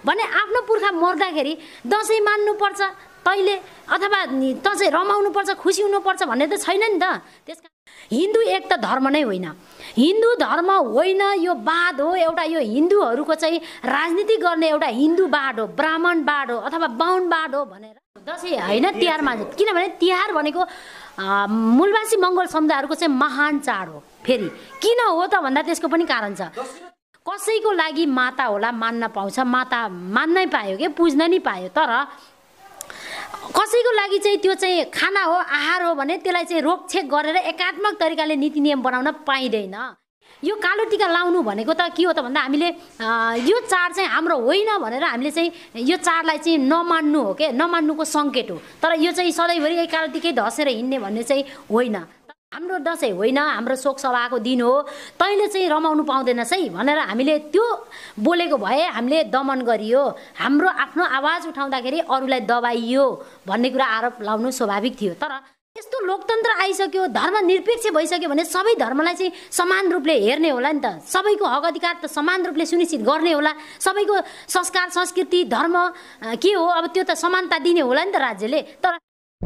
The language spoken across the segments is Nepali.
भने आफ्नो पुर्खा मर्दाखेरि दसैँ मान्नुपर्छ तैँले अथवा त चाहिँ रमाउनुपर्छ खुसी हुनुपर्छ भन्ने त छैन नि त। त्यसका हिन्दू एक त धर्म नै होइन, हिन्दू धर्म होइन, यो वाद हो एउटा, यो हिन्दूहरूको चाहिँ राजनीति गर्ने एउटा हिन्दू वाद हो, ब्राह्मण वाद हो अथवा बाहुन वाद हो भनेर दसैँ होइन तिहार मान्छ। किनभने तिहार भनेको मूलवासी मङ्गोल समुदायहरूको चाहिँ महान चाड हो। फेरि किन हो त भन्दा त्यसको पनि कारण छ। कसैको लागि माता होला मान्न पाउँछ, माता मान्नै पायो कि पुज्न नि पायो, तर कसैको लागि चाहिँ त्यो चाहिँ खाना हो आहार हो भने त्यसलाई चाहिँ रोकछेक गरेर एकात्मक तरिकाले नीति नियम बनाउन पाइँदैन। यो कालो टिका लाउनु भनेको त के हो त भन्दा हामीले यो चाड चाहिँ हाम्रो होइन भनेर हामीले चाहिँ यो चाडलाई चाहिँ नमान्नु हो के, नमान्नुको सङ्केत हो। तर यो चाहिँ सधैँभरि कालो टिकै ढसेर हिँड्ने भन्ने चाहिँ होइन। हाम्रो दसैँ होइन, हाम्रो शोक सभाको दिन हो, तैँले चाहिँ रमाउनु पाउँदैनस् है भनेर हामीले त्यो बोलेको भए हामीले दमन गरियो, हाम्रो आफ्नो आवाज उठाउँदाखेरि अरूलाई दबाइयो भन्ने कुरा आरोप लाउनु स्वाभाविक थियो। तर यस्तो लोकतन्त्र आइसक्यो, धर्मनिरपेक्ष भइसक्यो भने सबै धर्मलाई चाहिँ समान रूपले हेर्ने होला नि त, सबैको हक अधिकार त समान रूपले सुनिश्चित गर्ने होला, सबैको संस्कार संस्कृति धर्म के हो अब त्यो त समानता दिने होला नि त राज्यले। तर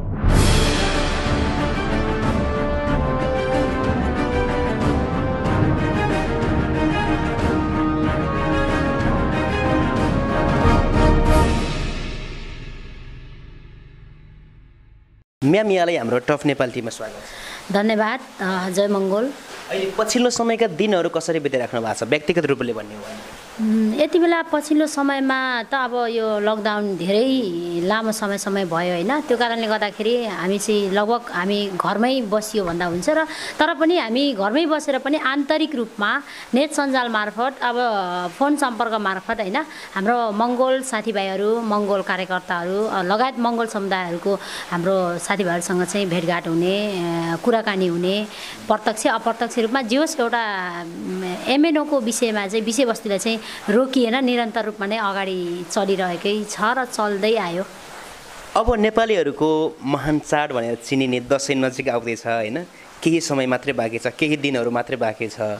म्याम यहाँलाई हाम्रो टफ नेपाल टिममा स्वागत छ। धन्यवाद। जय मङ्गोल। अहिले पछिल्लो समयका दिनहरू कसरी बिताइराख्नु भएको छ व्यक्तिगत रूपले भन्ने हो भने? यति बेला पछिल्लो समयमा त अब यो लकडाउन धेरै लामो समय भयो होइन, त्यो कारणले गर्दाखेरि हामी चाहिँ लगभग हामी घरमै बसियो भन्दा हुन्छ र तर पनि हामी घरमै बसेर पनि आन्तरिक रूपमा नेट सञ्जाल मार्फत अब फोन सम्पर्क मार्फत होइन हाम्रो मङ्गोल साथीभाइहरू मङ्गोल कार्यकर्ताहरू लगायत मङ्गोल समुदायहरूको हाम्रो साथीभाइहरूसँग चाहिँ भेटघाट हुने कुराकानी हुने प्रत्यक्ष अप्रत्यक्ष रूपमा जे होस् एउटा एमएनओको विषयमा चाहिँ विषयवस्तुलाई चाहिँ रोकिएन, निरन्तर रूपमा नै अगाडि चलिरहेकै छ र चल्दै आयो। अब नेपालीहरूको महान चाड भनेर चिनिने दसैँ नजिक आउँदैछ होइन, केही समय मात्रै बाँकी छ, केही दिनहरू मात्रै बाँकी छ।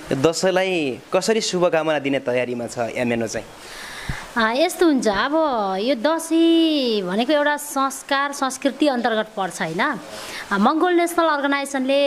दसैँलाई कसरी शुभकामना दिने तयारीमा छ एमएनओ चाहिँ? यस्तो हुन्छ, अब यो दसैँ भनेको एउटा संस्कार संस्कृति अन्तर्गत पर्छ होइन। मङ्गोल नेसनल अर्गनाइजेसनले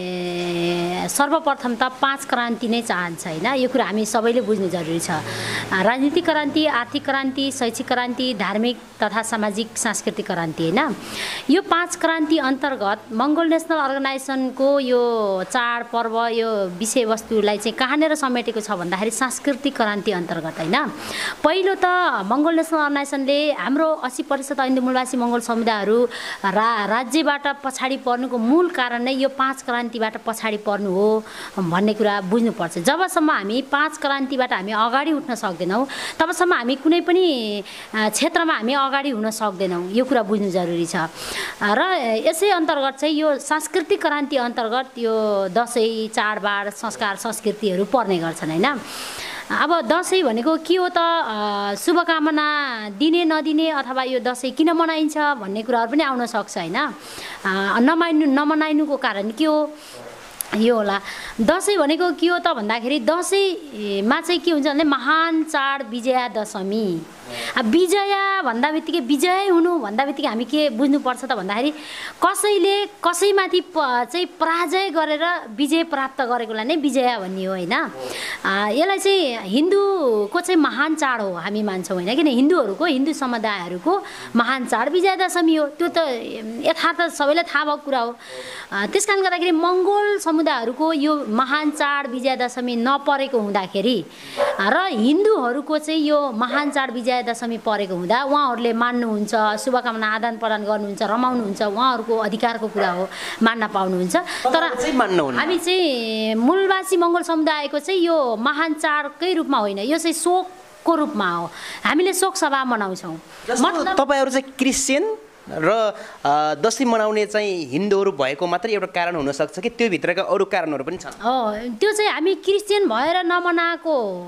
सर्वप्रथम त 5 क्रान्ति नै चाहन्छ होइन, यो कुरा हामी सबैले बुझ्नु जरुरी छ। राजनीतिक क्रान्ति, आर्थिक क्रान्ति, शैक्षिक क्रान्ति, धार्मिक तथा सामाजिक सांस्कृतिक क्रान्ति होइन। यो 5 क्रान्ति अन्तर्गत मङ्गोल नेसनल अर्गनाइजेसनको यो चाड पर्व यो विषयवस्तुलाई चाहिँ कहाँनिर समेटेको छ भन्दाखेरि सांस्कृतिक क्रान्ति अन्तर्गत होइन। पहिलो त मङ्गोल नेसनल अर्गनाइजेसनले हाम्रो 80% हिन्दू मूलवासी मङ्गोल समुदायहरू राज्यबाट पछाडि पर्नुको मूल कारण नै यो 5 क्रान्तिबाट पछाडि पर्नु हो भन्ने कुरा बुझ्नुपर्छ। जबसम्म हामी 5 क्रान्तिबाट हामी अगाडि उठ्न सक्दैनौँ तबसम्म हामी कुनै पनि क्षेत्रमा हामी अगाडि हुन सक्दैनौँ, यो कुरा बुझ्नु जरुरी छ। र यसै अन्तर्गत चाहिँ यो सांस्कृतिक क्रान्ति अन्तर्गत यो दसैँ चाडबाड संस्कार संस्कृतिहरू पर्ने गर्छन् होइन। अब दसैँ भनेको के हो त, शुभकामना दिने नदिने अथवा यो दसैँ किन मनाइन्छ भन्ने कुराहरू पनि आउन सक्छ होइन। नमनाइनुको कारण के हो यो होला। दसैँ भनेको के हो त भन्दाखेरि दसैँमा चाहिँ के हुन्छ भने महान चाड विजयादशमी। विजय भन्दा बित्तिकै विजय हुनु भन्दा बित्तिकै हामी के बुझ्नुपर्छ त भन्दाखेरि कसैले कसैमाथि चाहिँ पराजय गरेर विजय प्राप्त गरेकोलाई नै विजय भन्ने हो होइन। यसलाई चाहिँ हिन्दूको चाहिँ महान चाड हो हामी मान्छौँ होइन, किन हिन्दूहरूको हिन्दू समुदायहरूको महान चाड विजयादशमी हो, त्यो त यथार्थ सबैलाई थाहा भएको कुरा हो। त्यस कारणले गर्दाखेरि मङ्गोल समुदायहरूको यो महान चाड विजयादशमी नपरेको हुँदाखेरि र हिन्दूहरूको चाहिँ यो महान चाड विजयादशमी परेको हुँदा उहाँहरूले मान्नुहुन्छ, शुभकामना आदान प्रदान गर्नुहुन्छ, रमाउनुहुन्छ, उहाँहरूको अधिकारको कुरा हो, मान्न पाउनुहुन्छ। तर हामी चाहिँ मूलवासी मङ्गोल समुदायको चाहिँ यो महान चाडकै रूपमा होइन, यो चाहिँ शोकको रूपमा हो। हामीले शोक सभा मनाउँछौँ। मतलब तपाईँहरू चाहिँ क्रिस्चियन र दसैँ मनाउने चाहिँ हिन्दूहरू भएको मात्रै एउटा कारण हुनसक्छ कि त्यो भित्रका अरू कारणहरू पनि छन्? त्यो चाहिँ हामी क्रिस्चियन भएर नमनाएको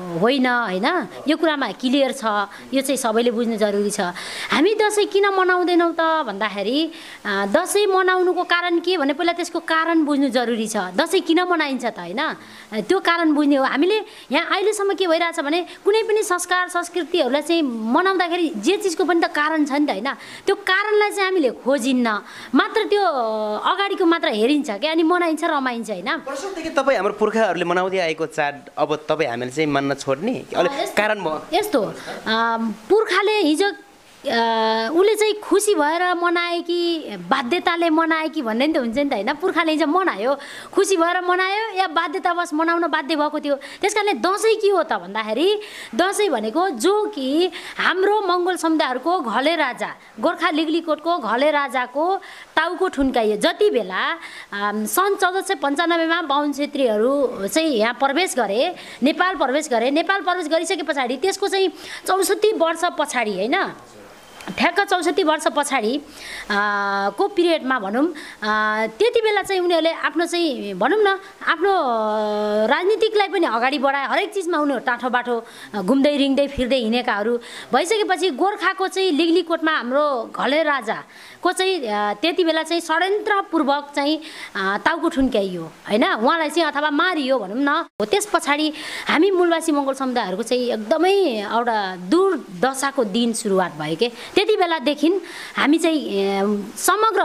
होइन होइन, यो कुरामा क्लियर छ, यो चाहिँ सबैले बुझ्नु जरुरी छ। हामी दसैँ किन मनाउँदैनौँ त भन्दाखेरि दसैँ मनाउनुको कारण के भने पहिला त्यसको कारण बुझ्नु जरुरी छ। दसैँ किन मनाइन्छ त होइन, त्यो कारण बुझ्ने हो। हामीले यहाँ अहिलेसम्म के भइरहेछ भने कुनै पनि संस्कार संस्कृतिहरूलाई चाहिँ मनाउँदाखेरि जे चिजको पनि त कारण छ नि त होइन, त्यो कारणलाई चाहिँ हामीले खोजिन्न, मात्र त्यो अगाडिको मात्र हेरिन्छ क्या, अनि मनाइन्छ रमाइन्छ होइन। वर्षौँदेखि तपाईँ हाम्रो पुर्खाहरूले मनाउँदै आएको चाड अब तपाईँ हामीले चाहिँ मान्न छोड्ने कारण भयो? यस्तो पुर्खाले हिजो उसले चाहिँ खुसी भएर मनाए कि बाध्यताले मनाए कि भन्ने नि त हुन्छ नि त होइन। पुर्खाले हिजो मनायो, खुसी भएर मनायो या बाध्यतावश मनाउन बाध्य भएको थियो। त्यस कारणले दसैँ के हो त भन्दाखेरि दसैँ भनेको जो कि हाम्रो मङ्गोल समुदायहरूको घले राजा गोर्खा लिग्लीकोटको घले राजाको टाउको ठुन्काइयो। जति बेला सन् 1495मा बाहुन छेत्रीहरू चाहिँ यहाँ प्रवेश गरे, नेपाल प्रवेश गरे, नेपाल प्रवेश गरिसके पछाडि त्यसको चाहिँ 64 वर्ष पछाडि होइन, ठ्याक्क 64 वर्ष पछाडि को पिरियडमा भनौँ, त्यति बेला चाहिँ उनीहरूले आफ्नो चाहिँ भनौँ न आफ्नो राजनीतिकलाई पनि अगाडि बढाए। हरेक चिजमा उनीहरू टाठो बाठो घुम्दै रिङ्दै फिर्दै हिँडेकाहरू भइसकेपछि गोर्खाको चाहिँ लिग्लीकोटमा हाम्रो घले राजाको चाहिँ त्यति बेला चाहिँ षड्यन्त्रपूर्वक चाहिँ टाउको ठुन्क्याइयो होइन, उहाँलाई चाहिँ अथवा मारियो भनौँ न। हो त्यस पछाडि हामी मूलवासी मङ्गोल समुदायहरूको चाहिँ एकदमै एउटा दुर्दशाको दिन सुरुवात भयो के। त्यति बेलादेखि हामी चाहिँ समग्र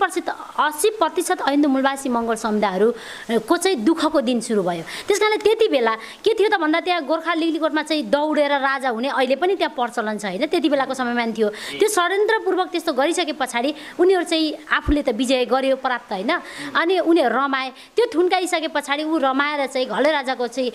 80% हिन्दू मूलवासी मङ्गोल समुदायहरूको चाहिँ दुःखको दिन सुरु भयो। त्यस कारणले त्यति बेला के थियो त भन्दा त्यहाँ गोर्खा लिग्लीकोटमा चाहिँ दौडेर राजा हुने अहिले पनि त्यहाँ प्रचलन छ होइन, त्यति बेलाको समयमा थियो। त्यो षड्यन्त्रपूर्वक त्यस्तो गरिसके पछाडि उनीहरू चाहिँ आफूले त विजय गर्यो प्राप्त होइन, अनि उनीहरू रमाए। त्यो ठुन्काइसके पछाडि ऊ रमाएर चाहिँ घले राजाको चाहिँ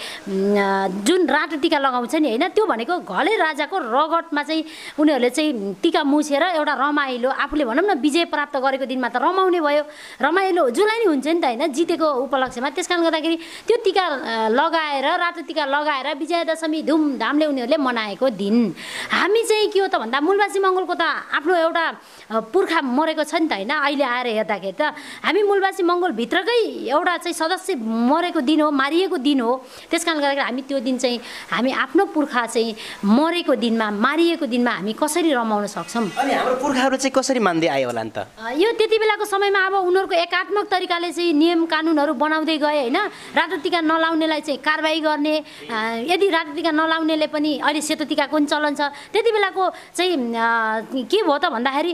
जुन रातो टिका लगाउँछ नि होइन, त्यो भनेको घले राजाको रगतमा चाहिँ उनीहरूले चाहिँ टिका मुछेर एउटा रमाइलो आफूले भनौँ न विजय प्राप्त गरेको दिनमा त रमाउने भयो, रमाइलो जुलाई नै हुन्छ नि त होइन जितेको उपलक्ष्यमा। त्यस कारण गर्दाखेरि त्यो टिका लगाएर रातो टिका लगाएर विजयादशमी धुमधामले उनीहरूले मनाएको दिन। हामी चाहिँ के हो त भन्दा मूलवासी मङ्गोलको त आफ्नो एउटा पुर्खा मरेको छ नि त होइन, अहिले आएर हेर्दाखेरि त हामी मूलवासी मङ्गोलभित्रकै एउटा चाहिँ सदस्य मरेको दिन हो, मारिएको दिन हो। त्यस कारण गर्दाखेरि हामी त्यो दिन चाहिँ हामी आफ्नो पुर्खा चाहिँ मरेको दिनमा मारिएको दिनमा हामी कसरी रमाउन सक्छौँ। अनि हाम्रो पुर्खाहरू चाहिँ कसरी मान्दै आयो होला नि त? यो त्यति बेलाको समयमा अब उनीहरूको एकात्मक तरिकाले चाहिँ नियम कानुनहरू बनाउँदै गए होइन। रातो टिका नलाउनेलाई चाहिँ कारबाही गर्ने, यदि रातो टिका नलाउनेले पनि अहिले सेतो टिकाको पनि चलन छ। त्यति बेलाको चाहिँ के भयो त भन्दाखेरि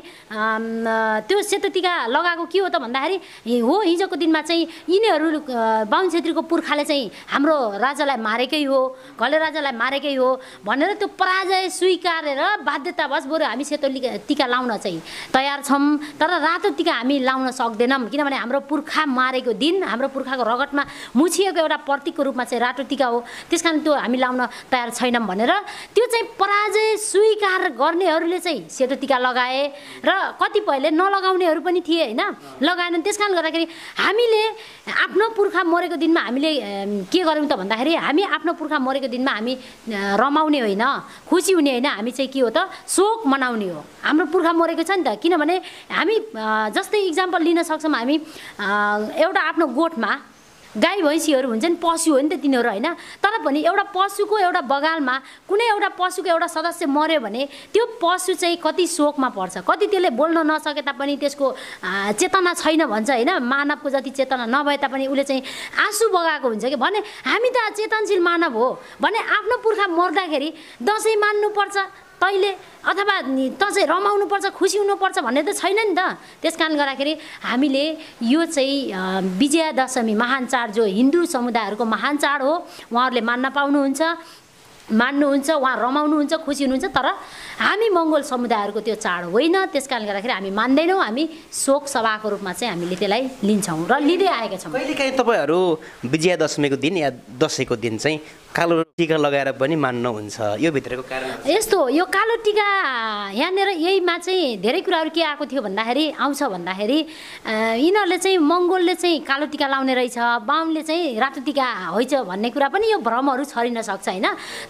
त्यो सेतो टिका लगाएको के हो त भन्दाखेरि हो हिजोको दिनमा चाहिँ यिनीहरू बाहुन छेत्रीको पुर्खाले चाहिँ हाम्रो राजालाई मारेकै हो, घले राजालाई मारेकै हो भनेर त्यो पराजय स्वीकारेर बाध्यतावश बरु हामी सेतो टिका लाउन चाहिँ तयार छौँ, तर रातो टिका हामी लाउन सक्दैनौँ किनभने हाम्रो पुर्खा मारेको दिन, हाम्रो पुर्खाको रगतमा मुछिएको एउटा प्रतीकको रूपमा चाहिँ रातो टिका हो। त्यस कारण त्यो हामी लाउन तयार छैनौँ भनेर त्यो चाहिँ पराजय स्वीकार गर्नेहरूले चाहिँ सेतो टिका लगाए र कतिपयले नलगाउनेहरू पनि थिए होइन, लगाएनन्। त्यस कारण गर्दाखेरि हामीले आफ्नो पुर्खा मरेको दिनमा हामीले के गर्यौँ त भन्दाखेरि हामी आफ्नो पुर्खा मरेको दिनमा हामी रमाउने होइन, खुसी हुने होइन, हामी चाहिँ के हो त शोक मनाउने हो। हाम्रो पुर्खा मरेको छ नि त, किनभने हामी जस्तै इक्जाम्पल लिन सक्छौँ, हामी एउटा आफ्नो गोठमा गाई भैँसीहरू हुन्छन्, पशु हो नि त तिनीहरू होइन, तर पनि एउटा पशुको एउटा बगालमा कुनै एउटा पशुको एउटा सदस्य मर्यो भने त्यो पशु चाहिँ कति शोकमा पर्छ, कति त्यसले बोल्न नसके तापनि त्यसको चेतना छैन भन्छ होइन, मानवको जति चेतना नभए तापनि उसले चाहिँ आँसु बगाएको हुन्छ कि भने हामी त चेतनशील मानव हो भने आफ्नो पुर्खा मर्दाखेरि दसैँ मान्नुपर्छ तैँले अथवा दसैँ रमाउनुपर्छ खुसी हुनुपर्छ भन्ने त छैन नि त। त्यस कारण गर्दाखेरि हामीले यो चाहिँ विजयादशमी महान चाड जो हिन्दू समुदायहरूको महान चाड हो, उहाँहरूले मान्न पाउनुहुन्छ, मान्नुहुन्छ, उहाँ रमाउनुहुन्छ, खुसी हुनुहुन्छ, तर हामी मङ्गोल समुदायहरूको त्यो चाड होइन। त्यस कारण गर्दाखेरि हामी मान्दैनौँ, हामी शोक सभाको रूपमा चाहिँ हामीले त्यसलाई लिन्छौँ र लिँदै आएका छौँ। कहिलेकाहीँ तपाईँहरू विजयादशमीको दिन या दसैँको दिन चाहिँ कालो टिका लगाएर पनि मान्नुहुन्छ, यो भित्रको कारण यस्तो यो कालो टिका यहाँनिर यहीमा चाहिँ धेरै कुराहरू के आएको थियो भन्दाखेरि आउँछ भन्दाखेरि यिनीहरूले चाहिँ मङ्गोलले चाहिँ कालो टिका लाउने रहेछ, बाहुनले चाहिँ रातो टिका होइन भन्ने कुरा पनि यो भ्रमहरू छरिन सक्छ होइन।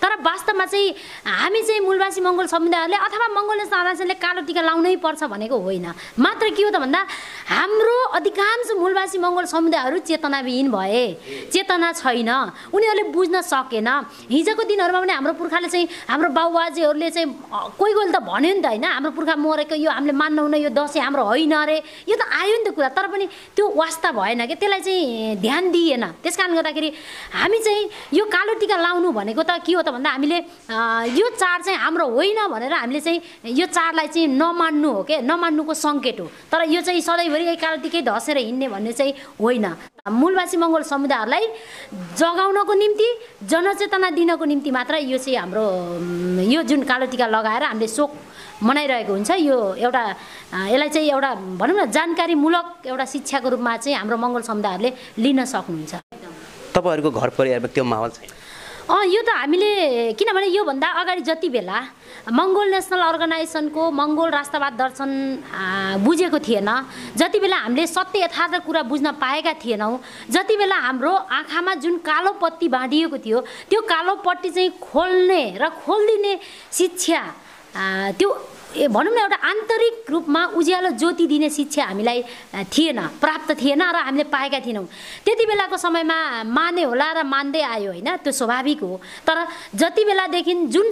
तर वास्तवमा चाहिँ हामी चाहिँ मूलवासी मङ्गोल समुदायहरूले अथवा मङ्गोल नेसनल अर्गनाइजेसनले कालो टिका लाउनै पर्छ भनेको होइन। मात्र के हो त भन्दा हाम्रो अधिकांश मूलवासी मङ्गोल समुदायहरू चेतनाविहीन भए, चेतना छैन, उनीहरूले बुझ्न सकेन। हिजोको दिनहरूमा पनि हाम्रो पुर्खाले चाहिँ हाम्रो बाबुबाजेहरूले चाहिँ कोही कोही त भन्यो नि त होइन, हाम्रो पुर्खा मरेको यो हामीले मान्नुहुन्न, यो दसैँ हाम्रो होइन अरे, यो त आयो नि त कुरा। तर पनि त्यो वास्ता भएन कि त्यसलाई चाहिँ ध्यान दिएन। त्यस कारणले गर्दाखेरि हामी चाहिँ यो कालो टिका लाउनु भनेको त के हो त भन्दा हामीले यो चाड चाहिँ हाम्रो होइन भनेर हामीले चाहिँ यो चाडलाई चाहिँ नमान्नु हो के, नमान्नुको सङ्केत हो। तर यो चाहिँ सधैँभरि कालो टिकै धसेर हिँड्ने भन्ने चाहिँ होइन। मूलवासी मङ्गोल समुदायहरूलाई जगाउनको निम्ति, जनचेतना दिनको निम्ति मात्र यो चाहिँ हाम्रो यो जुन कालो टिका लगाएर हामीले शोक मनाइरहेको हुन्छ। यो एउटा यसलाई चाहिँ एउटा भनौँ न जानकारीमूलक एउटा शिक्षाको रूपमा चाहिँ हाम्रो मङ्गोल समुदायहरूले लिन सक्नुहुन्छ। तपाईँहरूको घर परिवारमा त्यो माहौल छैन? यो त हामीले किनभने योभन्दा अगाडि जति बेला मङ्गोल नेसनल अर्गनाइजेसनको मङ्गोल राष्ट्रवाद दर्शन बुझेको थिएन, जति बेला हामीले सत्य यथार्थ कुरा बुझ्न पाएका थिएनौँ, जति बेला हाम्रो आँखामा जुन कालो पट्टी बाँडिएको थियो त्यो कालो पट्टी चाहिँ खोल्ने र खोलिदिने शिक्षा, त्यो भनौँ न एउटा आन्तरिक रूपमा उज्यालो ज्योति दिने शिक्षा हामीलाई थिएन, प्राप्त थिएन र हामीले पाएका थिएनौँ। त्यति बेलाको समयमा माने होला र मान्दै आयो होइन, त्यो स्वाभाविक हो। तर जति बेलादेखि जुन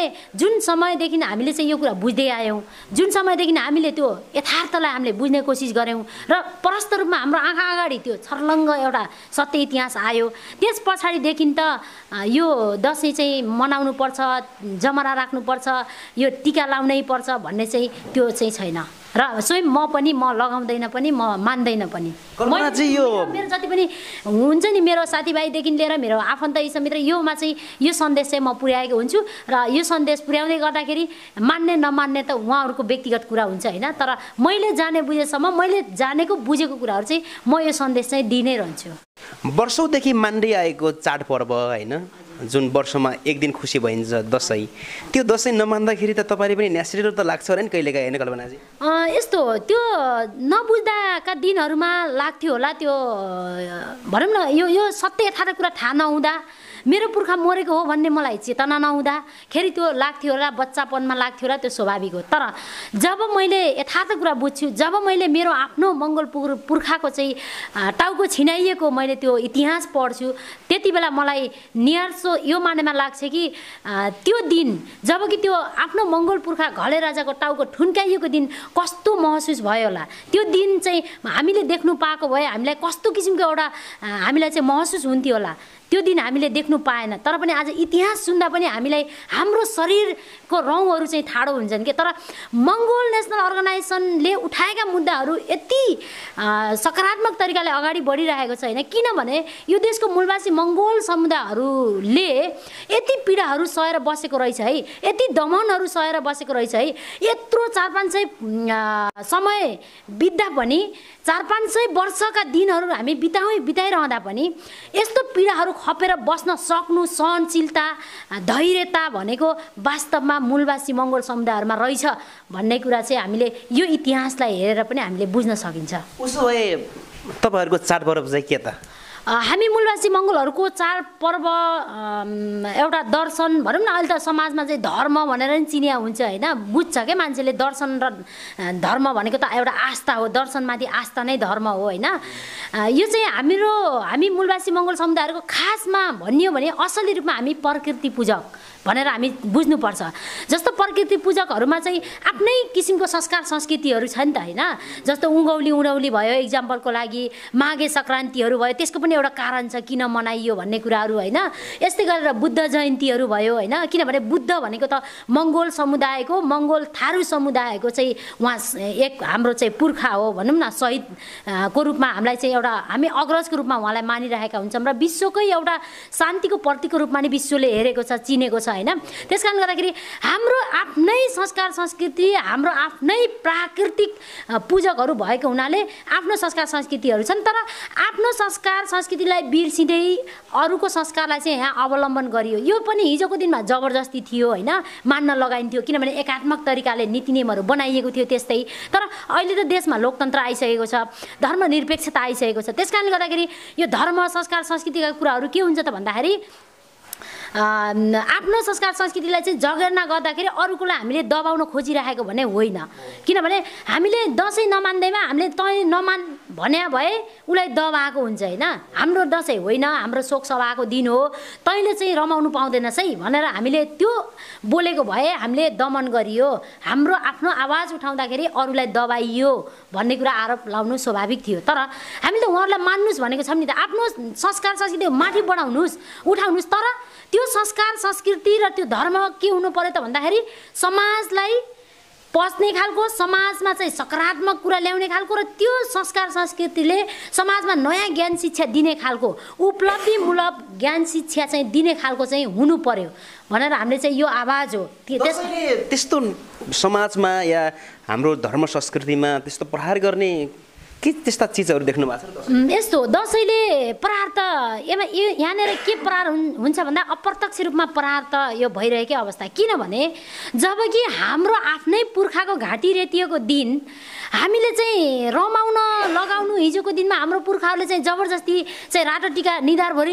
समयदेखि हामीले चाहिँ यो कुरा बुझ्दै आयौँ, जुन समयदेखि हामीले त्यो यथार्थलाई हामीले बुझ्ने कोसिस गऱ्यौँ र प्रष्ट रूपमा हाम्रो आँखा अगाडि त्यो छर्लङ्ग एउटा सत्य इतिहास आयो, त्यस पछाडिदेखि त यो दसैँ चाहिँ मनाउनु पर्छ, जमरा राख्नुपर्छ, यो टिका लाउनै पर्छ भन्ने चाहिँ त्यो चाहिँ छैन। र स्वयं म लगाउँदैन पनि, म मान्दैन पनि। मेरो जति पनि हुन्छ नि मेरो साथीभाइदेखि लिएर मेरो आफन्त इष्टमित्र योमा चाहिँ यो सन्देश चाहिँ म पुर्याएको हुन्छु र यो सन्देश पुर्याउँदै गर्दाखेरि मान्ने नमान्ने त उहाँहरूको व्यक्तिगत कुरा हुन्छ होइन। तर मैले जाने बुझेसम्म मैले जानेको बुझेको कुराहरू चाहिँ म यो सन्देश चाहिँ दिइ नै रहन्छु। वर्षौँदेखि मान्दै आएको चाडपर्व होइन, जुन वर्षमा एक दिन खुसी भइन्छ दसैँ, त्यो दसैँ नमान्दाखेरि त तपाईँले पनि न्यास्रिलो त लाग्छ होला नि कहिलेकाहीँ होइन कल्पनाजी? यस्तो त्यो नबुझ्दाका दिनहरूमा लाग्थ्यो होला, त्यो भनौँ न यो सत्य यथार्थ कुरा थाहा नहुँदा, मेरो पुर्खा मरेको हो भन्ने मलाई चेतना नहुँदाखेरि त्यो लाग्थ्यो होला, बच्चापनमा लाग्थ्यो होला, त्यो स्वाभाविक हो। तर जब मैले यथार्थ कुरा बुझ्छु, जब मैले मेरो आफ्नो मङ्गोल पुर्खाको चाहिँ टाउको छिनाइएको मैले त्यो इतिहास पढ्छु, त्यति बेला मलाई निहार्सो यो मानेमा लाग्छ कि त्यो दिन जबकि त्यो आफ्नो मङ्गोल पुर्खा घले राजाको टाउको ठुन्काइएको दिन कस्तो महसुस भयो होला, त्यो दिन चाहिँ हामीले देख्नु पाएको भए हामीलाई कस्तो किसिमको एउटा हामीलाई चाहिँ महसुस हुन्थ्यो होला। त्यो दिन हामीले देख्नु पाएन, तर पनि आज इतिहास सुन्दा पनि हामीलाई हाम्रो शरीरको रौँहरू चाहिँ ठाडो हुन्छन् कि। तर मङ्गोल नेसनल अर्गनाइजेसनले उठाएका मुद्दाहरू यति सकारात्मक तरिकाले अगाडि बढिरहेको छ होइन, किनभने यो देशको मूलवासी मङ्गोल समुदायहरूले यति पीडाहरू सहेर बसेको रहेछ है, यति दमनहरू सहेर बसेको रहेछ है। यत्रो 400-500 समय बित्दा पनि 400-500 वर्षका दिनहरू हामी बिताइरहँदा पनि यस्तो पीडाहरू खपेर बस्न सक्नु, सहनशीलता, धैर्यता भनेको वास्तवमा मूलवासी मङ्गोल समुदायहरूमा रहेछ भन्ने कुरा चाहिँ हामीले यो इतिहासलाई हेरेर पनि हामीले बुझ्न सकिन्छ। उसो भए तपाईँहरूको चाडपर्व चाहिँ के त? हामी मूलवासी मङ्गोलहरूको चाडपर्व एउटा दर्शन भनौँ न, अहिले त समाजमा चाहिँ धर्म भनेर नि चिनिया हुन्छ होइन, बुझ्छ क्या मान्छेले दर्शन र धर्म भनेको त एउटा आस्था हो, दर्शनमाथि आस्था नै धर्म हो होइन। यो चाहिँ हामी मूलवासी मङ्गोल समुदायहरूको खासमा भनियो भने असली रूपमा हामी प्रकृति पूजक भनेर हामी बुझ्नुपर्छ। जस्तो प्रकृति पूजकहरूमा चाहिँ आफ्नै किसिमको संस्कार संस्कृतिहरू छ नि त होइन, जस्तो उडौली भयो इक्जाम्पलको लागि, माघे सङ्क्रान्तिहरू भयो, त्यसको पनि एउटा कारण छ किन मनाइयो भन्ने कुराहरू होइन। यस्तै गरेर बुद्ध जयन्तीहरू भयो होइन, किनभने बुद्ध भनेको त मङ्गोल समुदायको, मङ्गोल थारू समुदायको चाहिँ उहाँ एक हाम्रो चाहिँ पुर्खा हो भनौँ न, शहीदको रूपमा हामीलाई चाहिँ एउटा हामी अग्रजको रूपमा उहाँलाई मानिरहेका हुन्छौँ र विश्वकै एउटा शान्तिको प्रतीकको रूपमा नि विश्वले हेरेको छ, चिनेको छ होइन। त्यस कारणले गर्दाखेरि हाम्रो आफ्नै संस्कार संस्कृति, हाम्रो आफ्नै प्राकृतिक पूजकहरू भएको हुनाले आफ्नो संस्कार संस्कृतिहरू छन्, तर आफ्नो संस्कार संस्कृतिलाई बिर्सिँदै अरूको संस्कारलाई चाहिँ यहाँ अवलम्बन गरियो। यो पनि हिजोको दिनमा जबरजस्ती थियो होइन, मान्न लगाइन्थ्यो, किनभने एकात्मक तरिकाले नीति नियमहरू बनाइएको थियो त्यस्तै। तर अहिले त देशमा लोकतन्त्र आइसकेको छ, धर्मनिरपेक्षता आइसकेको छ। त्यस कारणले गर्दाखेरि यो धर्म संस्कार संस्कृतिका कुराहरू के हुन्छ त भन्दाखेरि आफ्नो संस्कार संस्कृतिलाई चाहिँ जगेर्ना गर्दाखेरि अरूकोलाई हामीले दबाउन खोजिरहेको भने होइन। किनभने हामीले दसैँ नमान्दैमा हामीले तँ नमान भन्या भए उसलाई दबाएको हुन्छ होइन। हाम्रो दसैँ होइन, हाम्रो शोक सभाको दिन हो, तैँले चाहिँ रमाउनु पाउँदैनस् है भनेर हामीले त्यो बोलेको भए हामीले दमन गरियो। हाम्रो आफ्नो आवाज उठाउँदाखेरि अरूलाई दबाइयो भन्ने कुरा आरोप लाउनु स्वाभाविक थियो। तर हामीले त उहाँहरूलाई मान्नुहोस् भनेको छौँ नि त, आफ्नो संस्कार संस्कृति माथि बढाउनुहोस्, उठाउनुहोस्। तर त्यो संस्कार संस्कृति र त्यो धर्म के हुनु पर्यो त भन्दाखेरि समाजलाई पस्ने खालको, समाजमा चाहिँ सकारात्मक कुरा ल्याउने खालको र त्यो संस्कार संस्कृतिले समाजमा नयाँ ज्ञान शिक्षा दिने खालको, उपलब्धिमूलक ज्ञान शिक्षा चाहिँ दिने खालको चाहिँ हुनु पर्यो भनेर हामीले चाहिँ यो आवाज हो। त्यस्तो समाजमा या हाम्रो धर्म संस्कृतिमा त्यस्तो प्रहार गर्ने के त्यस्ता चिजहरू देख्नु भएको छ? यस्तो दसैँले प्रहार त यहाँनिर के प्रहार हुन्छ भन्दा अप्रत्यक्ष रूपमा प्रहार त यो भइरहेकै अवस्था। किनभने जबकि हाम्रो आफ्नै पुर्खाको घाँटी रेतिएको दिन हामीले चाहिँ रमाउन लगाउनु, हिजोको दिनमा हाम्रो पुर्खाहरूले चाहिँ जबरजस्ती चाहिँ रातो टिका निधारभरि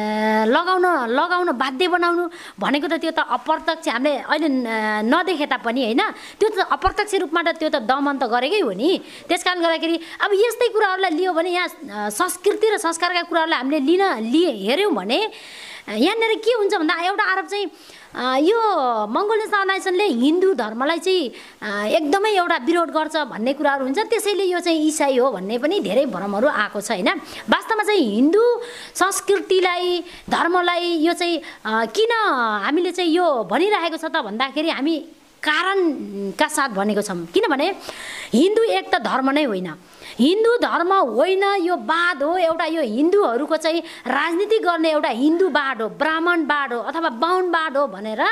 लगाउन बाध्य बनाउनु भनेको त त्यो त अप्रत्यक्ष हामीले अहिले नदेखे तापनि होइन, त्यो त अप्रत्यक्ष रूपमा त त्यो त दमन त गरेकै हो नि। त्यस कारण गर्दाखेरि अब यस्तै कुराहरूलाई लियो भने यहाँ संस्कृति र संस्कारका कुराहरूलाई हामीले हेऱ्यौँ भने यहाँनिर के हुन्छ भन्दा एउटा आरोप चाहिँ यो मङ्गोल नेसनल अर्गनाइजेसनले हिन्दू धर्मलाई चाहिँ एकदमै एउटा विरोध गर्छ भन्ने कुराहरू हुन्छ, त्यसैले यो चाहिँ इसाई हो भन्ने पनि धेरै भ्रमहरू आएको छ होइन। वास्तवमा चाहिँ हिन्दू संस्कृतिलाई, धर्मलाई यो चाहिँ किन हामीले चाहिँ यो भनिरहेको छ त भन्दाखेरि हामी कारणका साथ भनेको छौँ। किनभने हिन्दू एक त धर्म नै होइन, हिन्दू धर्म होइन यो वाद हो, एउटा यो हिन्दूहरूको चाहिँ राजनीति गर्ने एउटा हिन्दूवाद हो, ब्राह्मणवाद हो अथवा बाहुनवाद हो भनेर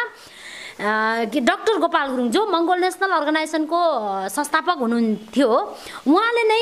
डाक्टर गोपाल गुरुङ जो मङ्गोल नेसनल अर्गनाइजेसनको संस्थापक हुनुहुन्थ्यो, उहाँले नै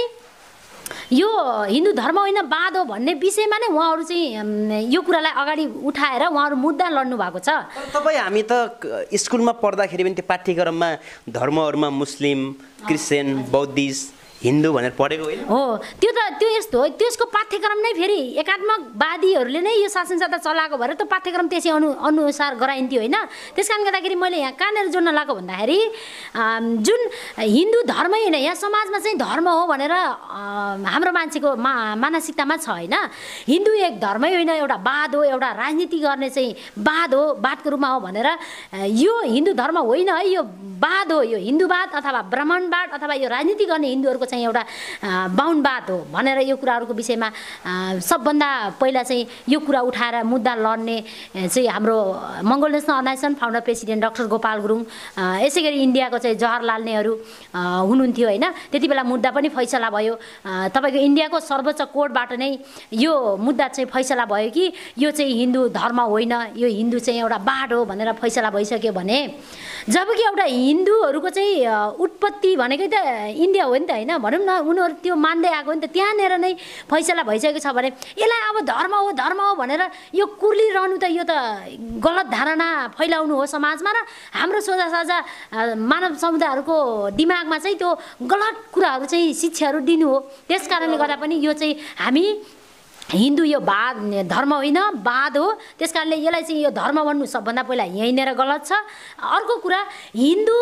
यो हिन्दू धर्म होइन वाद हो भन्ने विषयमा नै उहाँहरू चाहिँ यो कुरालाई अगाडि उठाएर उहाँहरू मुद्दा लड्नु भएको छ। तपाईँ हामी त स्कुलमा पढ्दाखेरि पनि त्यो पाठ्यक्रममा धर्महरूमा मुस्लिम, क्रिस्चियन, बौद्धिस्ट, हिन्दू भनेर पढेको होइन हो। त्यो यस्तो हो, त्यसको पाठ्यक्रम नै फेरि एकात्मकवादीहरूले नै यो शासन सत्ता चलाएको भएर त्यो पाठ्यक्रम त्यसै अनुसार गराइन्थ्यो होइन। त्यस कारण गर्दाखेरि मैले यहाँ कहाँनिर जोड्न लगाएको भन्दाखेरि जुन हिन्दू धर्मै होइन, यहाँ समाजमा चाहिँ धर्म हो भनेर हाम्रो मान्छेको मानसिकतामा छ होइन। हिन्दू एक धर्मै होइन, एउटा वाद हो, एउटा राजनीति गर्ने चाहिँ वाद हो, वादको रूपमा हो भनेर यो हिन्दू धर्म होइन है, यो वाद हो, यो हिन्दूवाद अथवा ब्राह्मणवाद अथवा यो राजनीति गर्ने हिन्दूहरूको चाहिँ एउटा बाहुनवाद हो भनेर यो कुराहरूको विषयमा सबभन्दा पहिला चाहिँ यो कुरा उठाएर मुद्दा लड्ने चाहिँ हाम्रो Mongol national organization founder president doctor Gopal Gurung, यसै गरी इन्डियाको चाहिँ जवाहरलाल नेहरू हुनुहुन्थ्यो होइन। त्यति बेला मुद्दा पनि फैसला भयो, तपाईँको इन्डियाको सर्वोच्च कोर्टबाट नै यो मुद्दा चाहिँ फैसला भयो कि यो चाहिँ हिन्दू धर्म होइन, यो हिन्दू चाहिँ एउटा वाद हो भनेर फैसला भइसक्यो भने जबकि एउटा हिन्दूहरूको चाहिँ उत्पत्ति भनेकै त इन्डिया हो नि त होइन, भनौँ न उनीहरू त्यो मान्दै आएको नि त, त्यहाँनिर नै फैसला भइसकेको छ भने यसलाई अब धर्म हो भनेर यो कुर्लिरहनु त यो त गलत धारणा फैलाउनु हो समाजमा र हाम्रो सोझा मानव समुदायहरूको दिमागमा चाहिँ त्यो गलत कुराहरू चाहिँ शिक्षाहरू दिनु हो। त्यस कारणले गर्दा पनि यो चाहिँ हामी हिन्दू यो वाद धर्म होइन वाद हो, त्यस कारणले यसलाई चाहिँ यो धर्म भन्नु सबभन्दा पहिला यहीँनिर गलत छ। अर्को कुरा हिन्दू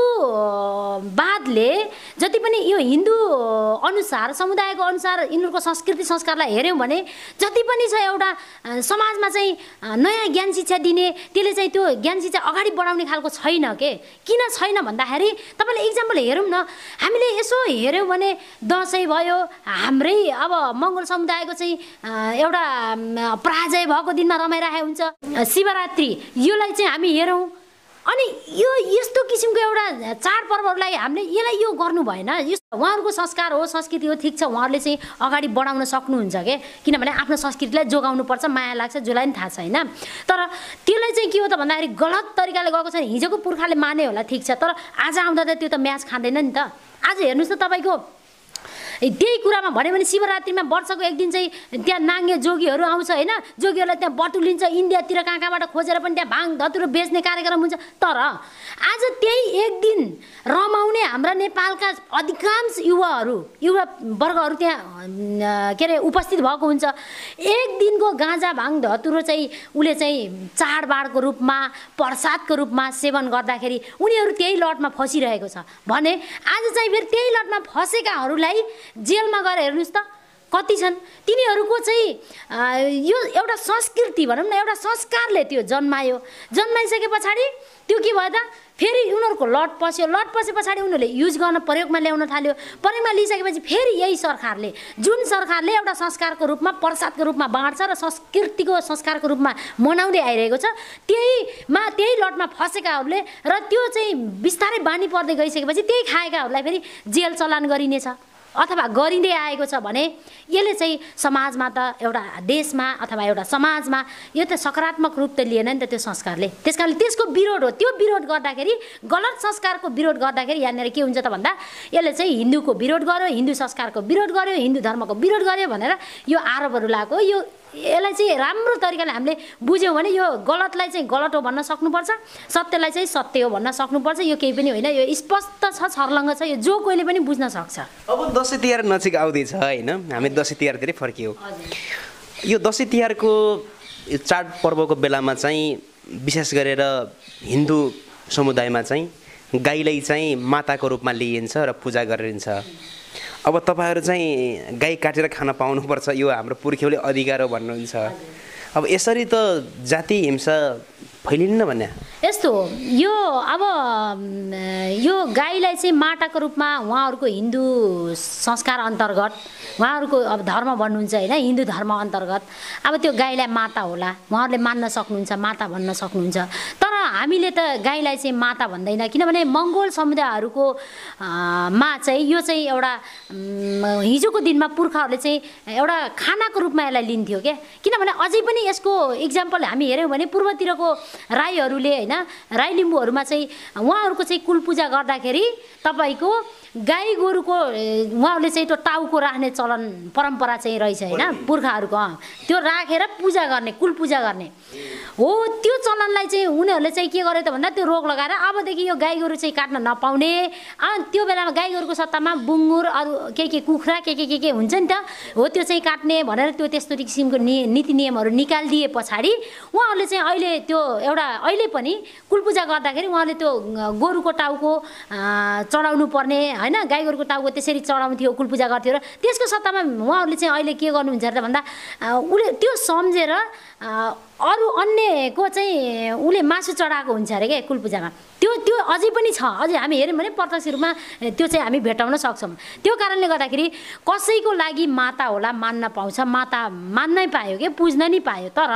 वादले जति पनि यो हिन्दू अनुसार समुदायको अनुसार यिनीहरूको संस्कृति संस्कारलाई हेऱ्यौँ भने जति पनि छ एउटा समाजमा चाहिँ नयाँ ज्ञान शिक्षा दिने, त्यसले चाहिँ त्यो ज्ञान शिक्षा अगाडि बढाउने खालको छैन के। किन छैन भन्दाखेरि तपाईँले इक्जाम्पल हेरौँ न, हामीले यसो हेऱ्यौँ भने दसैँ भयो, हाम्रै अब मङ्गोल समुदायको चाहिँ एउटा पराजय भएको दिनमा रमाइरहेको हुन्छ, शिवरात्रि योलाई चाहिँ हामी हेरौँ। अनि यो यस्तो किसिमको एउटा चाडपर्वहरूलाई हामीले यसलाई यो गर्नु भएन। यो उहाँहरूको संस्कार हो, संस्कृति हो, ठिक छ, उहाँहरूले चाहिँ अगाडि बढाउन सक्नुहुन्छ के, किनभने आफ्नो संस्कृतिलाई जोगाउनुपर्छ, माया लाग्छ, जसलाई पनि थाहा छ होइन। तर त्यसलाई चाहिँ के हो त भन्दाखेरि गलत तरिकाले गएको छ। हिजोको पुर्खाले माने होला ठिक छ, तर आज आउँदा त त्यो त म्याच खाँदैन नि त। आज हेर्नुहोस् त तपाईँको त्यही कुरामा भन्यो भने शिवरात्रिमा वर्षको एक दिन चाहिँ त्यहाँ नाङ्गे जोगीहरू आउँछ होइन, जोगीहरूलाई त्यहाँ बटुलिन्छ, इन्डियातिर कहाँ कहाँबाट खोजेर पनि त्यहाँ भाङ धतुरो बेच्ने कार्यक्रम हुन्छ। तर आज त्यही एक दिन रमाउने हाम्रा नेपालका अधिकांश युवा वर्गहरू त्यहाँ के अरे उपस्थित भएको हुन्छ। एक दिनको गाँजा भाङ धतुरो चाहिँ उसले चाहिँ चाडबाडको रूपमा प्रसादको रूपमा सेवन गर्दाखेरि उनीहरू त्यही लटमा फसिरहेको छ भने आज चाहिँ फेरि त्यही लटमा फसेकाहरूलाई जेलमा गएर हेर्नुहोस् त कति छन्। तिनीहरूको चाहिँ यो एउटा संस्कृति भनौँ न, एउटा संस्कारले त्यो जन्मायो। जन्माइसके पछाडि त्यो के भयो त, फेरि उनीहरूको लट पस्यो। लट पसे पछाडि उनीहरूले युज गर्न प्रयोगमा ल्याउन थाल्यो। प्रयोगमा लिइसकेपछि फेरि यही सरकारले, जुन सरकारले एउटा संस्कारको रूपमा प्रसादको रूपमा बाँड्छ र संस्कृतिको संस्कारको रूपमा मनाउँदै आइरहेको छ, त्यही लटमा फसेकाहरूले र त्यो चाहिँ बिस्तारै बानी पर्दै गइसकेपछि त्यही खाएकाहरूलाई फेरि जेल चलान गरिनेछ अथवा गरिँदै आएको छ भने यसले चाहिँ समाजमा त एउटा देशमा अथवा एउटा समाजमा यो त सकारात्मक रूप त लिएन नि त त्यो संस्कारले। त्यसकारणले त्यसको विरोध हो। त्यो विरोध गर्दाखेरि, गलत संस्कारको विरोध गर्दाखेरि यहाँनिर के हुन्छ त भन्दा यसले चाहिँ हिन्दूको विरोध गर्यो, हिन्दू संस्कारको विरोध गर्यो, हिन्दू धर्मको विरोध गर्यो भनेर यो आरोपहरू लगाएको। यसलाई चाहिँ राम्रो तरिकाले हामीले बुझ्यौँ भने यो गलतलाई चाहिँ गलत हो भन्न सक्नुपर्छ, सत्यलाई चाहिँ सत्य हो भन्न सक्नुपर्छ। यो केही पनि होइन, यो स्पष्ट छ, छर्लङ्ग छ, यो जो कोहीले पनि बुझ्न सक्छ। अब दसैँ तिहार नजिक आउँदैछ होइन, हामी दसैँ तिहारतिर फर्कियौँ। यो दसैँ तिहारको चाडपर्वको बेलामा चाहिँ विशेष गरेर हिन्दू समुदायमा चाहिँ गाईलाई चाहिँ माताको रूपमा लिइन्छ र पूजा गरिन्छ। अब तपाईँहरू चाहिँ गाई काटेर खान पाउनुपर्छ, यो हाम्रो पुर्ख्यौले अधिकार हो भन्नुहुन्छ। अब यसरी त जाति हिंसा फैलिन्न भन्ने यस्तो हो। यो अब यो गाईलाई चाहिँ माटाको रूपमा उहाँहरूको हिन्दू संस्कार अन्तर्गत उहाँहरूको अब धर्म भन्नुहुन्छ होइन, हिन्दू धर्म अन्तर्गत अब त्यो गाईलाई माता होला, उहाँहरूले मान्न सक्नुहुन्छ, माता भन्न सक्नुहुन्छ। तर हामीले त गाईलाई चाहिँ माता भन्दैन, किनभने मङ्गोल समुदायहरूको मा चाहिँ यो चाहिँ एउटा हिजोको दिनमा पुर्खाहरूले चाहिँ एउटा खानाको रूपमा यसलाई लिन्थ्यो क्या। किनभने अझै पनि यसको इक्जाम्पल हामी हेऱ्यौँ भने पूर्वतिरको राईहरूले होइन, राई लिम्बूहरूमा चाहिँ उहाँहरूको चाहिँ कुलपूजा गर्दाखेरि तपाईँको गाई गोरुको उहाँहरूले चाहिँ त्यो टाउको राख्ने चलन परम्परा चाहिँ रहेछ होइन पुर्खाहरूको। त्यो राखेर पूजा गर्ने, कुलपूजा गर्ने हो। त्यो चलनलाई चाहिँ उनीहरूले चाहिँ के गर्यो त भन्दा त्यो रोक लगाएर अबदेखि यो गाई गोरु चाहिँ काट्न नपाउने। त्यो बेलामा गाई गोरुको सट्टामा बुङ्गुर अरू के कुखुरा के हुन्छ नि त, हो त्यो चाहिँ काट्ने भनेर त्यो त्यस्तो किसिमको नीति नियमहरू निकालिदिए पछाडि उहाँहरूले चाहिँ अहिले त्यो एउटा अहिले पनि कुलपूजा गर्दाखेरि उहाँले त्यो गोरुको टाउको चढाउनु पर्ने होइन, गाई गोरुको टाउको त्यसरी चढाउँथ्यो, कुलपूजा गर्थ्यो। र त्यसको सट्टामा उहाँहरूले चाहिँ अहिले के गर्नुहुन्छ त भन्दा उसले त्यो सम्झेर अरू अन्यको चाहिँ उसले मासु चढाएको हुन्छ अरे क्या कुलपूजामा। त्यो अझै पनि छ, अझै हामी हेऱ्यौँ भने प्रत्यक्ष रूपमा त्यो चाहिँ हामी भेटाउन सक्छौँ। त्यो कारणले गर्दाखेरि कसैको लागि माता होला मान्न पाउँछ, माता मान्नै पायो क्या, पुज्न नि पायो। तर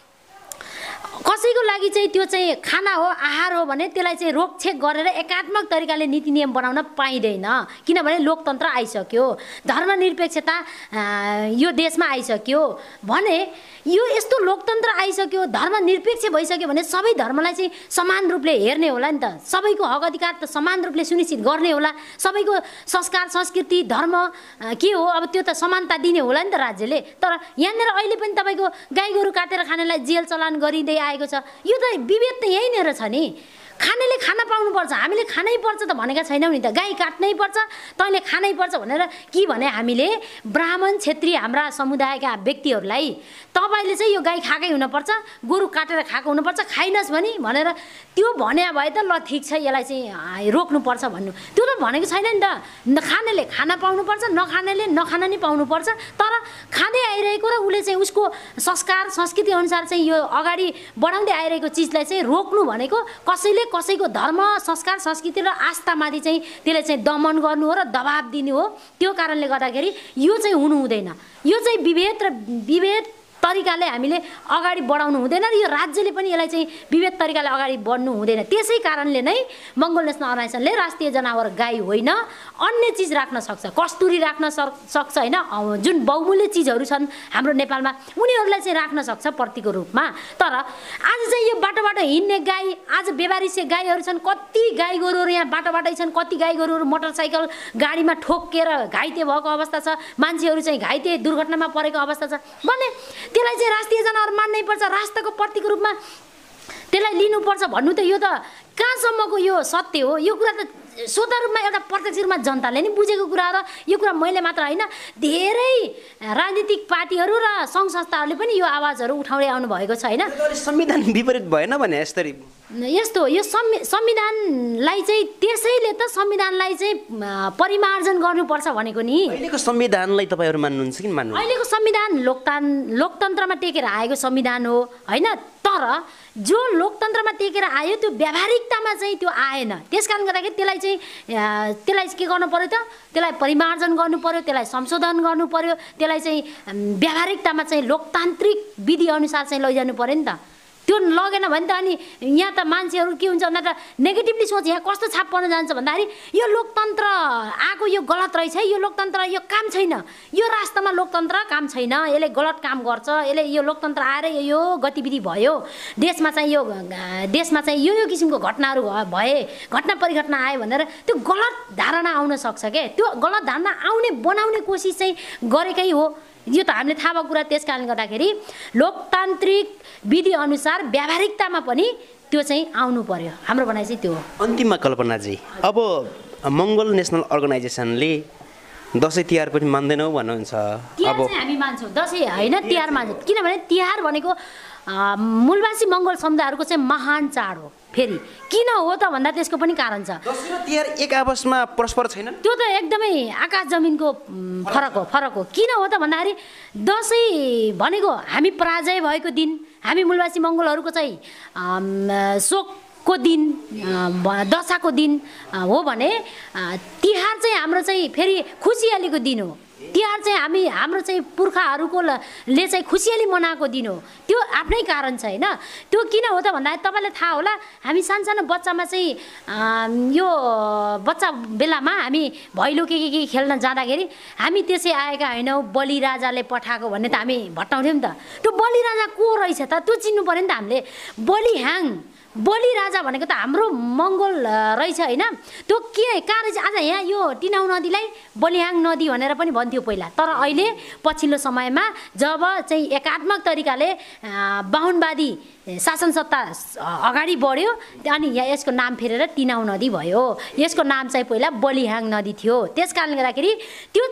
कसैको लागि चाहिँ त्यो चाहिँ खाना हो, आहार हो भने त्यसलाई चाहिँ रोकछेक गरेर एकात्मक तरिकाले नीति नियम बनाउन पाइँदैन। किनभने लोकतन्त्र आइसक्यो, धर्मनिरपेक्षता यो देशमा आइसक्यो भने यो यस्तो लोकतन्त्र आइसक्यो, धर्मनिरपेक्ष भइसक्यो भने सबै धर्मलाई चाहिँ समान रूपले हेर्ने होला नि त, सबैको हक अधिकार त समान रूपले सुनिश्चित गर्ने होला, सबैको संस्कार संस्कृति धर्म के हो अब त्यो त समानता दिने होला नि त राज्यले। तर यहाँनिर अहिले पनि तपाईँको गाई गोरु काटेर खानेलाई जेल चलान गरिँदै आएको छ। यो त विभेद त यहीँनिर छ नि, खानेले खाना पाउनुपर्छ, हामीले खानै पर्छ त भनेका छैनौँ नि त, गाई काट्नै पर्छ तैँले खानै पर्छ भनेर के भने हामीले ब्राह्मण क्षेत्रीय हाम्रा समुदायका व्यक्तिहरूलाई तपाईँले चाहिँ यो गाई खाएकै हुनुपर्छ, गोरु काटेर खाएको हुनुपर्छ, खाइनस् भनेर त्यो भने भए त ल ठिक छ यसलाई चाहिँ रोक्नुपर्छ भन्नु, त्यो त भनेको छैन नि त। खानेले खाना पाउनुपर्छ, नखानेले नखान नि पाउनुपर्छ। तर खाँदै आइरहेको र उसले चाहिँ उसको संस्कार संस्कृति अनुसार चाहिँ यो अगाडि बढाउँदै आइरहेको चिजलाई चाहिँ रोक्नु भनेको कसैले कसैको धर्म संस्कार संस्कृति र आस्थामाथि चाहिँ त्यसले चाहिँ दमन गर्नु हो र दबाब दिनु हो। त्यो कारणले गर्दाखेरि यो चाहिँ हुनु हुँदैन। यो चाहिँ विभेद तरिकाले हामीले अगाडि बढाउनु हुँदैन र यो राज्यले पनि यसलाई चाहिँ विविध तरिकाले अगाडि बढ्नु हुँदैन। त्यसै कारणले नै मङ्गोल नेसनल अर्गनाइजेसनले राष्ट्रिय जनावर गाई होइन अन्य चिज राख्न सक्छ, कस्तुरी राख्न सक्छ होइन, जुन बहुमूल्य चिजहरू छन् हाम्रो नेपालमा उनीहरूलाई चाहिँ राख्न सक्छ प्रतीकको रूपमा। तर आज चाहिँ यो बाटोबाट हिँड्ने गाई, आज बेवारिसे गाईहरू छन्, कति गाई गोरुहरू यहाँ बाटोबाटै छन्, कति गाई गोरुहरू मोटरसाइकल गाडीमा ठोकेर घाइते भएको अवस्था छ, मान्छेहरू चाहिँ घाइते दुर्घटनामा परेको अवस्था छ भने त्यसलाई चाहिँ राष्ट्रिय जनावर मान्नै पर्छ, राष्ट्रको प्रतीकको रूपमा त्यसलाई लिनुपर्छ भन्नु त यो त कहाँसम्मको यो सत्य हो? यो कुरा त स्वत रूपमा एउटा प्रत्यक्ष रूपमा जनताले नि बुझेको कुरा र यो कुरा मैले मात्र होइन धेरै राजनीतिक पार्टीहरू र सङ्घ संस्थाहरूले पनि यो आवाजहरू उठाउँदै आउनु भएको छ होइन। संविधान विपरीत भएन भने यसरी यस्तो यो संविधानलाई चाहिँ त्यसैले त संविधानलाई चाहिँ परिमार्जन गर्नुपर्छ भनेको नि। अहिलेको संविधानलाई तपाईँहरू मान्नुहुन्छ कि मान्नु? अहिलेको संविधान लोकतन्त्रमा टेकेर आएको संविधान हो होइन, तर जो लोकतन्त्रमा टेकेर आयो त्यो व्यावहारिकतामा चाहिँ त्यो आएन। त्यस कारण गर्दाखेरि त्यसलाई के गर्नु पर्यो त? त्यसलाई परिमार्जन गर्नु पर्यो, त्यसलाई संशोधन गर्नु पर्यो, त्यसलाई चाहिँ व्यावहारिकतामा चाहिँ लोकतान्त्रिक विधि अनुसार चाहिँ लैजानु पर्यो नि त। त्यो लगेन भने त अनि यहाँ त मान्छेहरू के हुन्छ भन्दा त नेगेटिभली सोच यहाँ कस्तो छाप पर्न जान्छ भन्दाखेरि यो लोकतन्त्र आएको यो गलत रहेछ है, यो लोकतन्त्र यो काम छैन, यो राष्ट्रमा लोकतन्त्र काम छैन, यसले गलत काम गर्छ, यसले यो लोकतन्त्र आएर यो गतिविधि भयो, देशमा चाहिँ यो किसिमको घटनाहरू भए, घटना परिघटना आयो भनेर त्यो गलत धारणा आउन सक्छ क्या। त्यो गलत धारणा बनाउने कोसिस चाहिँ गरेकै हो, यो त हामीले थाहा भएको कुरा। त्यस कारणले गर्दाखेरि लोकतान्त्रिक विधि अनुसार व्यावहारिकतामा पनि त्यो चाहिँ आउनु पर्यो, हाम्रो भनाइ चाहिँ त्यो हो। अन्तिममा कल्पनाजी, अब मङ्गोल नेसनल अर्गनाइजेसनले दसैँ तिहार पनि मान्दैनौ भन्नुहुन्छ? अब हामी मान्छौँ, दसैँ होइन तिहार मान्छौँ, किनभने तिहार भनेको मूलवासी मङ्गोल समुदायहरूको चाहिँ महान चाड हो। फेरि किन हो त भन्दा त्यसको पनि कारण छ। दसैँ र तिहार एक आपसमा परस्पर छैन, त्यो त एकदमै आकाश जमिनको फरक हो। किन हो त भन्दाखेरि दसैँ भनेको हामी पराजय भएको दिन, हामी मूलवासी मङ्गोलहरूको चाहिँ शोकको दिन, दशाको दिन हो भने तिहार चाहिँ हाम्रो चाहिँ फेरि खुसियालीको दिन हो। तिहार चाहिँ हाम्रो चाहिँ पुर्खाहरूले चाहिँ खुसियाली मनाएको दिन हो। त्यो आफ्नै कारण छ होइन। त्यो किन हो त भन्दाखेरि तपाईँलाई थाहा होला, हामी सानो बच्चामा चाहिँ यो बच्चा बेलामा हामी भैलो के खेल्न जाँदाखेरि हामी त्यसै आएका होइनौँ, बलि राजाले पठाएको भन्ने त हामी भट्टाउँथ्यौँ नि त। त्यो बलि राजा को रहेछ त त्यो चिन्नु पऱ्यो नि त हामीले। बलि राजा भनेको त हाम्रो मङ्गोल रहेछ होइन। त्यो कहाँ रहेछ? आज यहाँ यो टिनाउ नदीलाई बलिहाङ नदी भनेर पनि भन्थ्यो पहिला, तर अहिले पछिल्लो समयमा जब चाहिँ एकात्मक तरिकाले बाहुनवादी शासन सत्ता अगाडि बढ्यो अनि यहाँ यसको नाम फेरेर टिनाउ नदी भयो। यसको नाम चाहिँ पहिला बलिहाङ नदी थियो। त्यस कारणले गर्दाखेरि त्यो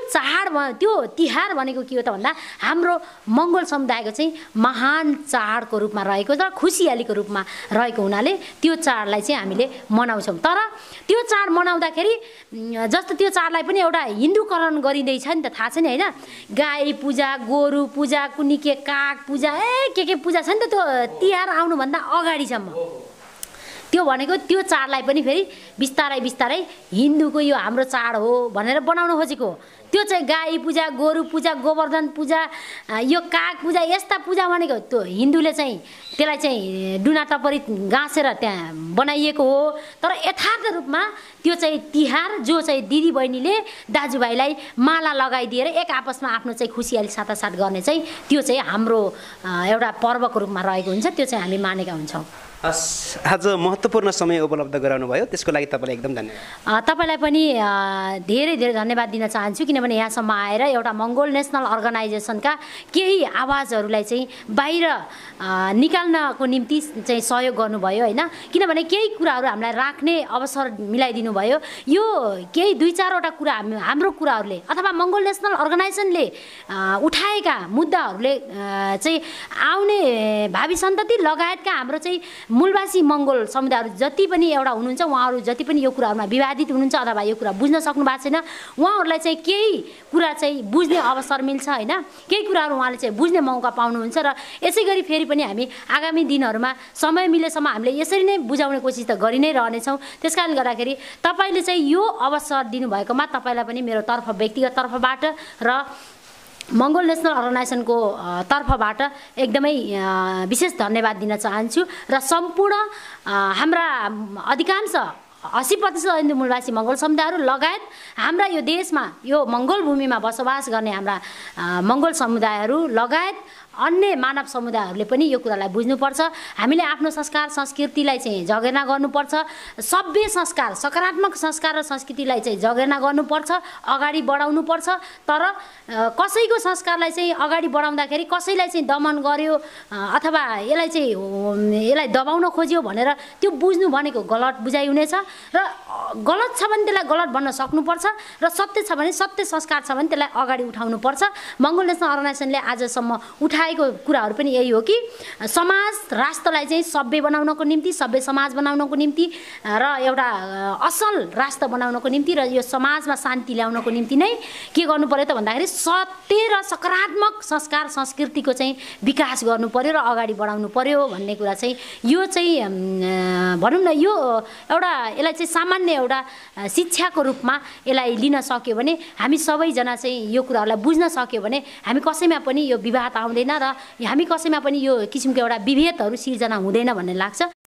तिहार भनेको के हो त भन्दा हाम्रो मङ्गोल समुदायको चाहिँ महान चाडको रूपमा रहेको र खुसियालीको रूपमा रहेको हुनाले त्यो चाडलाई चाहिँ हामीले मनाउँछौँ। तर त्यो चाड मनाउँदाखेरि जस्तो त्यो चाडलाई पनि एउटा हिन्दूकरण गरिँदैछ नि त, थाहा छ नि होइन। गाई पूजा, गोरु पूजा, कुनी के काग पूजा, के पूजा छ नि त त्यो तिहार आउनुभन्दा अगाडिसम्म। त्यो भनेको त्यो चाडलाई पनि फेरि बिस्तारै हिन्दूको यो हाम्रो चाड हो भनेर बनाउन खोजेको। त्यो चाहिँ गाई पूजा, गोरु पूजा, गोवर्धन पूजा, यो काग पूजा, यस्ता पूजा भनेको त्यो हिन्दूले चाहिँ त्यसलाई चाहिँ डुना टपरी गाँसेर त्यहाँ बनाइएको हो। तर यथार्थ रूपमा त्यो चाहिँ तिहार जो चाहिँ दिदी बहिनीले दाजुभाइलाई माला लगाइदिएर एक आपसमा आफ्नो चाहिँ खुसियाली साटासाट गर्ने चाहिँ त्यो चाहिँ हाम्रो एउटा पर्वको रूपमा रहेको हुन्छ। त्यो चाहिँ हामी मानेका हुन्छौँ। आज महत्त्वपूर्ण समय उपलब्ध गराउनु भयो, त्यसको लागि तपाईँलाई एकदम धन्यवाद। तपाईँलाई पनि धेरै धन्यवाद दिन चाहन्छु, किनभने यहाँसम्म आएर एउटा मङ्गोल नेसनल अर्गनाइजेसनका केही आवाजहरूलाई चाहिँ बाहिर निकाल्नको निम्ति चाहिँ सहयोग गर्नुभयो होइन। किनभने केही कुराहरू हामीलाई राख्ने अवसर मिलाइदिनु भयो। यो केही 2-4वटा कुरा हाम्रो कुराहरूले अथवा मङ्गोल नेसनल अर्गनाइजेसनले उठाएका मुद्दाहरूले चाहिँ आउने भावी सन्तति लगायतका हाम्रो चाहिँ मूलवासी मङ्गोल समुदायहरू जति पनि एउटा हुनुहुन्छ, उहाँहरू जति पनि यो कुराहरूमा विवादित हुनुहुन्छ अथवा यो कुरा बुझ्न सक्नु भएको छैन, उहाँहरूलाई चाहिँ केही कुरा चाहिँ बुझ्ने अवसर मिल्छ होइन। केही कुराहरू उहाँले चाहिँ बुझ्ने मौका पाउनुहुन्छ र यसै गरी फेरि पनि हामी आगामी दिनहरूमा समय मिलेसम्म हामीले यसरी नै बुझाउने कोसिस त गरि नै रहनेछौँ। त्यस कारणले गर्दाखेरि तपाईँले चाहिँ यो अवसर दिनुभएकोमा तपाईँलाई पनि मेरो व्यक्तिगत तर्फबाट र मङ्गोल नेसनल अर्गनाइजेसनको तर्फबाट एकदमै विशेष धन्यवाद दिन चाहन्छु र सम्पूर्ण हाम्रा अधिकांश 80% हिन्दू मूलवासी मङ्गोल समुदायहरू लगायत हाम्रा यो देशमा यो मङ्गोल भूमिमा बसोबास गर्ने हाम्रा मङ्गोल समुदायहरू लगायत अन्य मानव समुदायहरूले पनि यो कुरालाई बुझ्नुपर्छ। हामीले आफ्नो संस्कार संस्कृतिलाई चाहिँ जगेर्ना गर्नुपर्छ। सभ्य संस्कार सकारात्मक संस्कार र संस्कृतिलाई चाहिँ जगेर्ना गर्नुपर्छ, अगाडि बढाउनुपर्छ। तर कसैको संस्कारलाई चाहिँ अगाडि बढाउँदाखेरि कसैलाई चाहिँ दमन गर्यो अथवा यसलाई दबाउन खोज्यो भनेर त्यो बुझ्नु भनेको गलत बुझाइ हुनेछ र गलत छ भने त्यसलाई गलत भन्न सक्नुपर्छ र सत्य छ भने सत्य संस्कार छ भने त्यसलाई अगाडि उठाउनुपर्छ। मङ्गोल नेसनल अर्गनाइजेसनले आजसम्म उठाएको कुराहरू पनि यही हो कि समाज राष्ट्रलाई चाहिँ सभ्य बनाउनको निम्ति, सभ्य समाज बनाउनको निम्ति र एउटा असल राष्ट्र बनाउनको निम्ति र यो समाजमा शान्ति ल्याउनको निम्ति नै के गर्नु पर्यो त भन्दाखेरि सत्य र सकारात्मक संस्कार संस्कृतिको चाहिँ विकास गर्नु पर्यो र अगाडि बढाउनु पर्यो भन्ने कुरा चाहिँ यो चाहिँ भनौँ न यो एउटा यसलाई चाहिँ सामान्य एउटा शिक्षाको रूपमा यसलाई लिन सक्यो भने हामी सबैजना चाहिँ यो कुराहरूलाई बुझ्न सक्यो भने हामी कसैमा पनि यो विवाद आउँदैन र हामी कसैमा पनि यो किसिमको एउटा विभेदहरू सिर्जना हुँदैन भन्ने लाग्छ।